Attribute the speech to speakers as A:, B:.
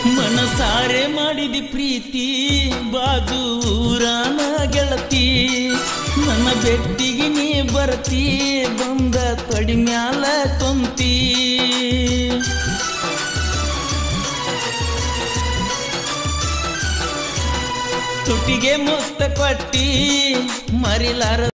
A: ಮನಸಾರೆ ಮಾಡಿದಿ ಪ್ರೀತಿ ಬಾಜು ಊರಾನ ಗೆಳತಿ ನನ್ನ ಬೆಟ್ಟಿಗೆ ನೀ ಬರ್ತಿ ಬಂದ ತೊಡಿ ಮ್ಯಾಲ ಕೊಂತಿ ತುಟಿಗೆ ಮುತ್ತ ಕೊಟ್ಟಿ ಮರಿಲಾರ